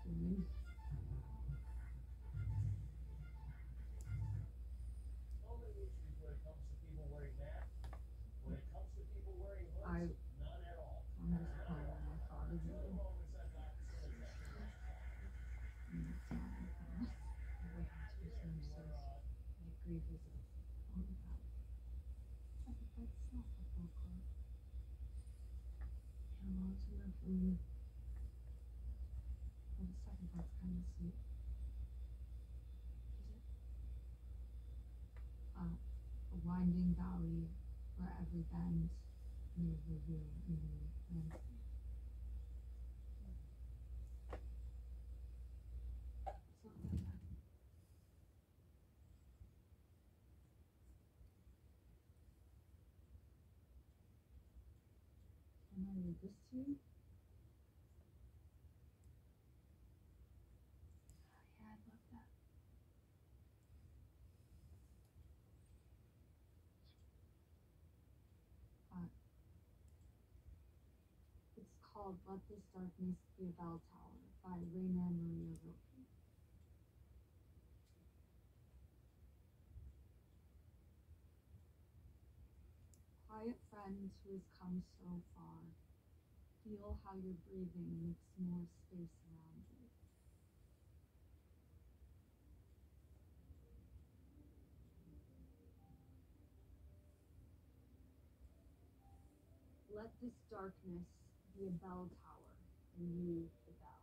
doing. Totally issues when it comes to people wearing masks. When it comes to people wearing hoods, none at all. I'm just calling my thought of Two you. moments I've got so exactly last time. And it's not my fault. The way I You're twist in nurses. for My grief is all about. I think that's not a book. Hello to my food. Well, the second part's kind of sweet. Is it? A winding valley where every bend may reveal a new landscape. It's not that bad. Can I read this to you? Yeah, I'd love that. It's called Let This Darkness Be a Bell Tower by Raina Maria Rilke. Quiet friend who has come so far, feel how your breathing makes more space around you. Let this darkness be a bell tower, and you the bell.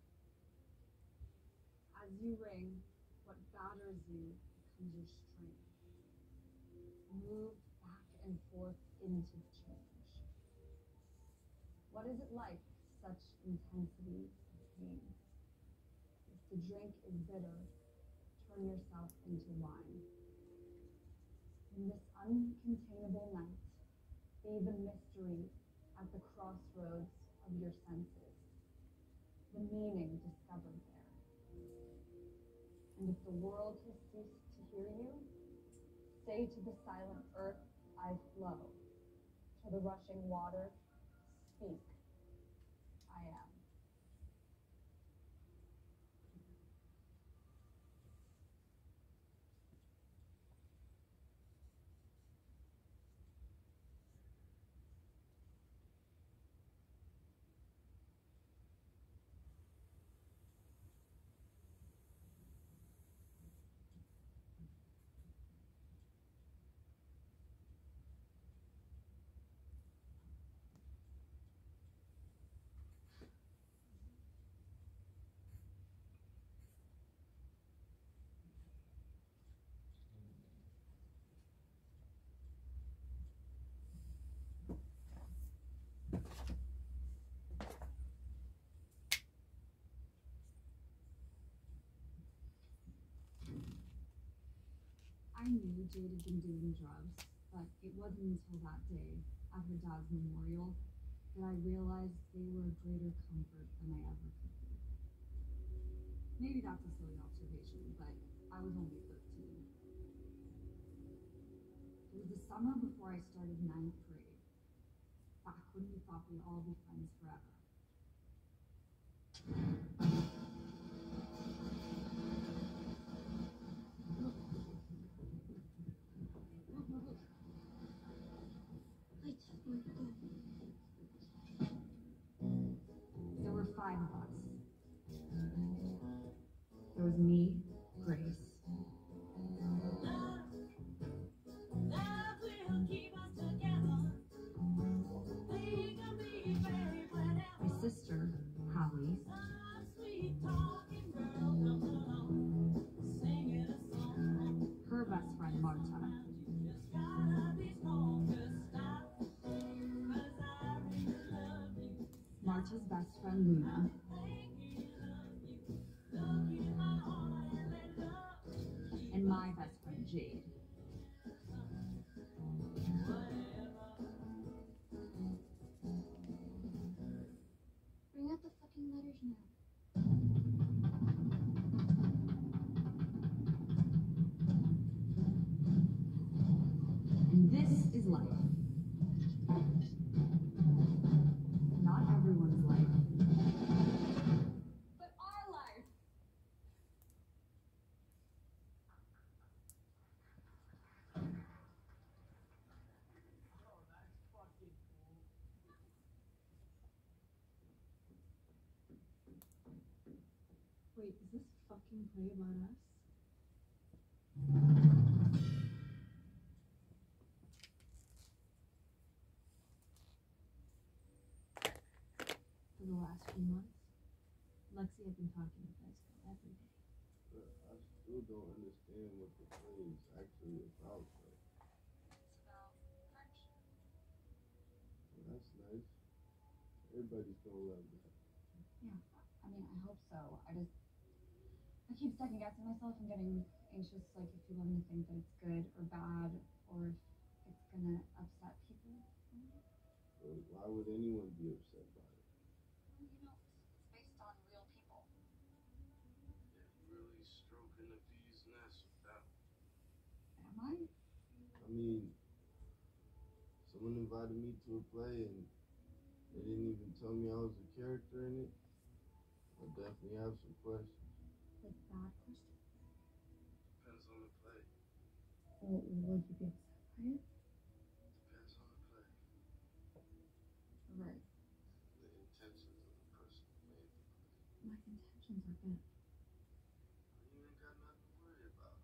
As you ring, what batters you becomes your strength. Move back and forth into change. What is it like, such intensity of pain? If the drink is bitter, turn yourself into wine. In this uncontainable night, be the mystery at the crossroads of your senses, the meaning discovered there. And if the world has ceased to hear you, say to the silent earth, I flow. To the rushing water, speak, I am. I knew Jade had been doing drugs, but it wasn't until that day, at her dad's memorial, that I realized they were a greater comfort than I ever could be. Maybe that's a silly observation, but I was only 13. It was the summer before I started ninth grade, back when we thought we'd all be friends forever. There were 5 of us. There was me, Grace, my sister, Holly, her best friend, Marta, Marta's best friend, Luna, and my best friend, Jade. Bring out the fucking letters now. And this is life. Not everyone's life, but our life. Wait, is this fucking play about us? For the last few months, Lexi had been talking to Fesco every day. I still don't understand what the play is actually about, though. It's about friendship. Well, that's nice. Everybody's gonna love that. Yeah, I mean, I hope so. I keep second guessing myself and getting anxious, like if people are gonna think that it's good or bad, or if it's gonna upset people. But why would anyone be upset by it? Well, it's based on real people. Yeah, you're really stroking the bee's nest with that one. Am I? I mean, someone invited me to a play and they didn't even tell me I was a character in it. I definitely have some questions. Like bad question? Depends on the play. Well, would you be upset by it? Depends on the play. Right. The intentions of the person who made the play. My intentions are good. You ain't got nothing to worry about.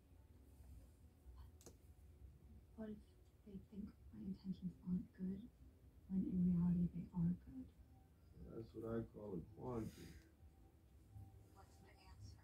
What if they think my intentions aren't good, when in reality they are good? Well, that's what I call a quandary. What's the answer?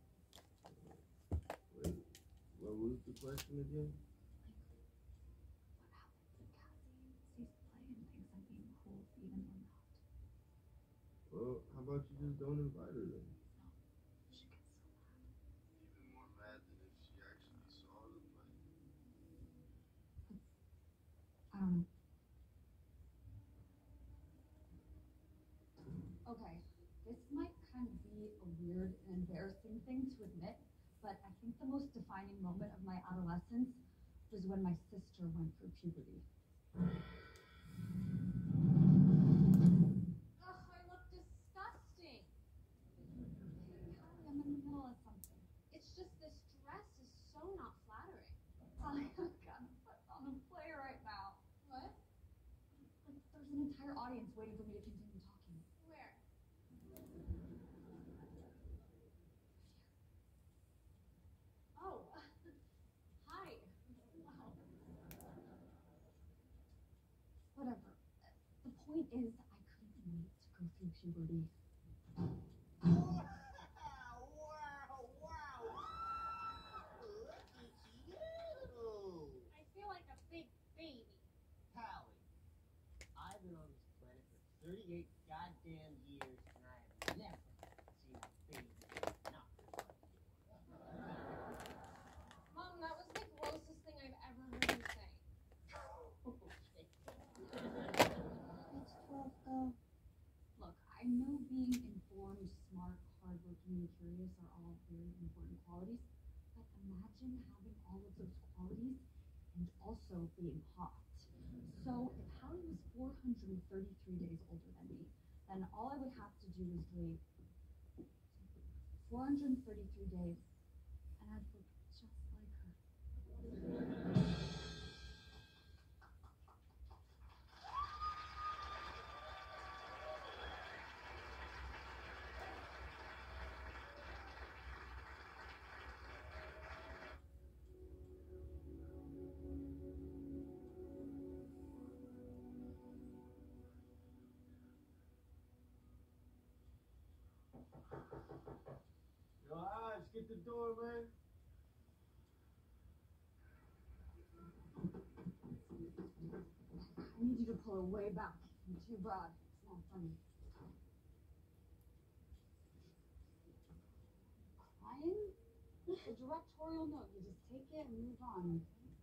Wait, what was the question again? What happens if Cassie sees the play and thinks I'm being cruel even though I'm not? Well, how about you just don't invite her then? No, she gets so mad. Even more mad than if she actually saw the play. I don't know. Okay, this might kind of be a weird and embarrassing thing to admit, but I think the most defining moment of my adolescence was when my sister went through puberty. Ugh, I look disgusting. Hey, Callie, I'm in the middle of something. It's just this dress is so not flattering. I'm gonna put on a play right now. What? Like, there's an entire audience waiting for me to continue talking. Where? Oh, hi. Wow. Whatever. The point is, I couldn't wait to go through puberty. Wow, wow. Look at you. I feel like a big baby. Callie, I've been on this planet for 38 goddamn years, and I have never seen a baby not look like yours. Mom, that was the grossest thing I've ever heard you say. It's 12 though. Look, I know being informed, smart, hardworking, and curious are all very important qualities, but imagine having all of those qualities and also being hot. So if Hallie was 433 days older than me, then all I would have to do is wait 433 days, and I'd look just like her. Yo, Aj, get the door, man. I need you to pull it way back. You're too broad. It's not funny. Crying? A directorial note. You just take it and move on.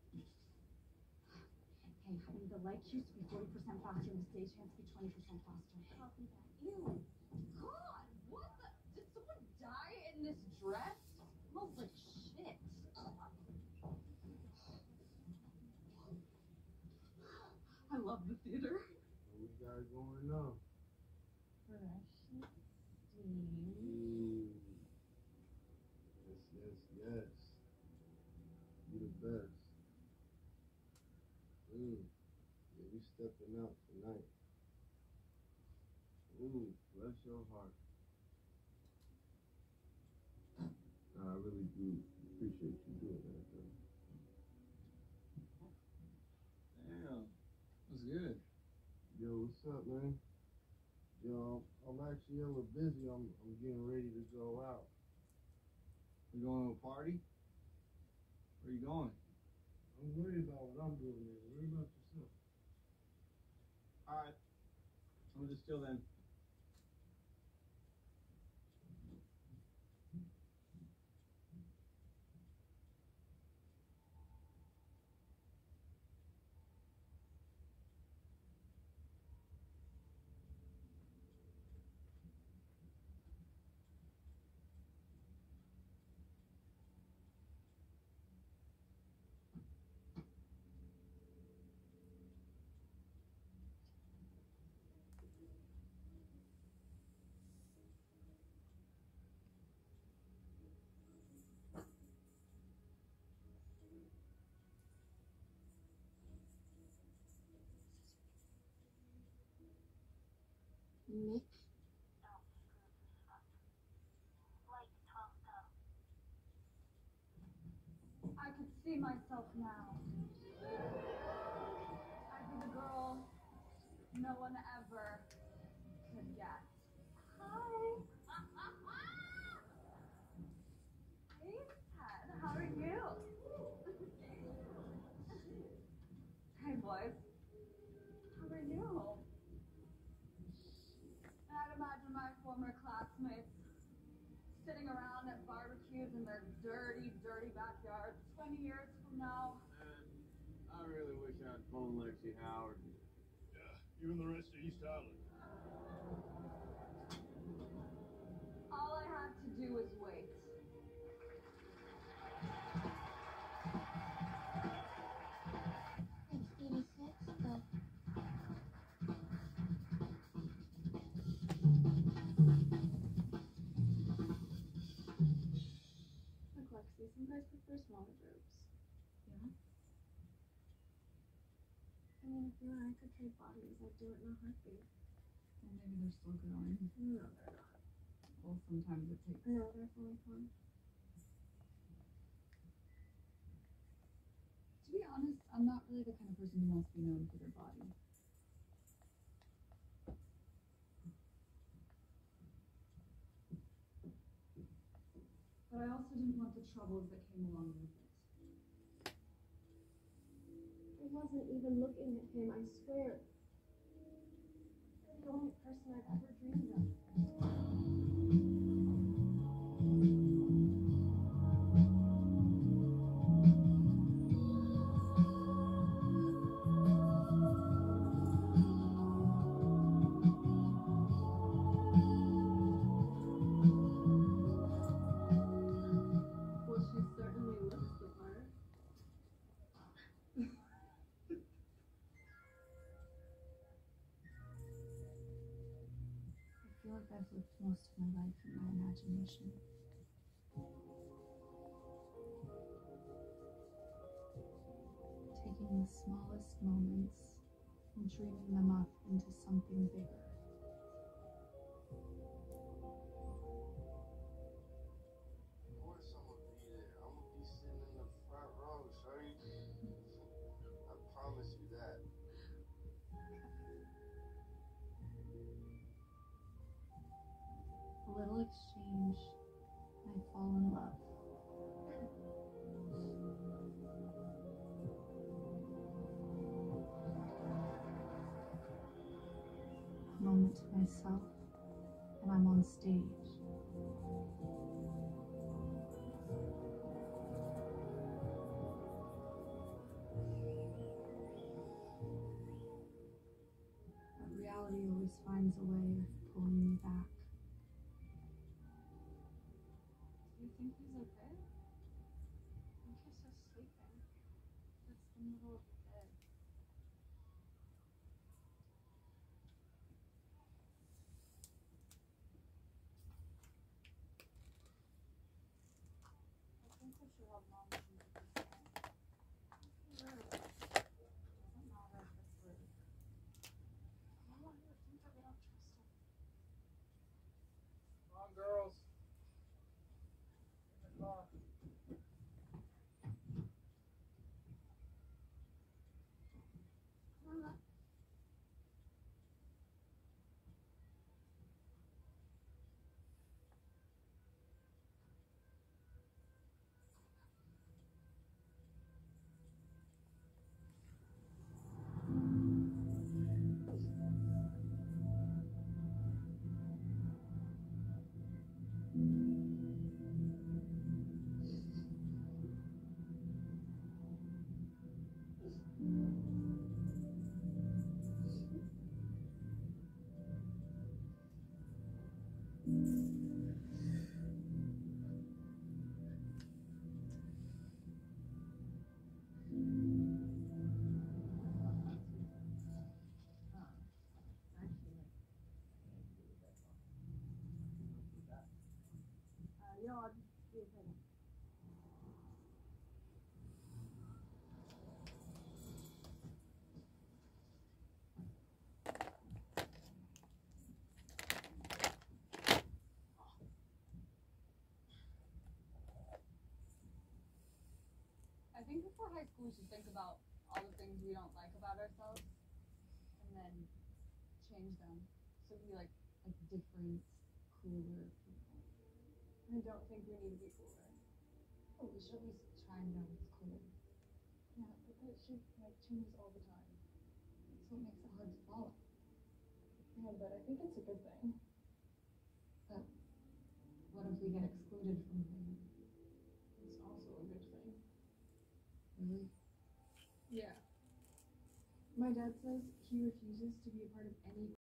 Hey, honey, the light used to be 40% faster and the stage has to be 20% faster. Copy that. Ew. God, what the? Did someone die in this dress? It smells like shit. I love the theater. What we got going on? Fresh steam. Yes. You the best. Yeah, we stepping out tonight. Ooh, bless your heart. Damn. That's good. Yo, what's up, man? Yo, I'm actually a little busy. I'm getting ready to go out. You going to a party? Where you going? I'm worried about what I'm doing, man. Worry about yourself. Alright. I'm just chill then. Nick? I could see myself now. I'd be the girl no one ever could get. Hi. Hey, Ted. How are you? Hey, boys. How are you? And I'd imagine my former classmates sitting around at barbecues in their dirty, dirty backyards 20 years from now. Man, I really wish I'd phoned Lexi Howard. Yeah, you and the rest of East Island. All I had to do was wait. It's 86, but Look, Lexi, some guys prefer smaller groups. Yeah? I mean, if you and I could trade bodies, I'd do it in a heartbeat. Well, maybe they're still growing. No, they're not. Well, sometimes it takes. No, they're fully formed. To be honest, I'm not really the kind of person who wants to be known for their body. But I also didn't want the troubles that came along with it. I wasn't even looking at him, I swear. You're the only person I've ever dreamed of. Well, she certainly looks the part. I feel like I've lived most of my life in my imagination. Taking the smallest moments and dreaming them up into something bigger. Of course I'm gonna be there. I'm gonna be sitting in the front row, shorty. I promise you that. A little exchange, and I fall in love. A moment to myself, and I'm on stage. But reality always finds a way of pulling me back. Do you think he's okay? I think he's just sleeping. It's the middle of the day. I think we should have lunch and do this thing. Really? Doesn't matter if it's rude. I don't want you to think that we don't trust him. Come on, girls. In the car. Yeah, I'll just be a second. I think before high school, we should think about all the things we don't like about ourselves, and then change them. So we like different, cooler people. I don't think we need to be cooler. Oh, we should at least try and know what's cool. Yeah, but that shit like changes all the time. That's what makes it hard to follow. Yeah, but I think it's a good thing. But what if we get excluded from things? It's also a good thing. Really? Yeah. My dad says he refuses to be a part of any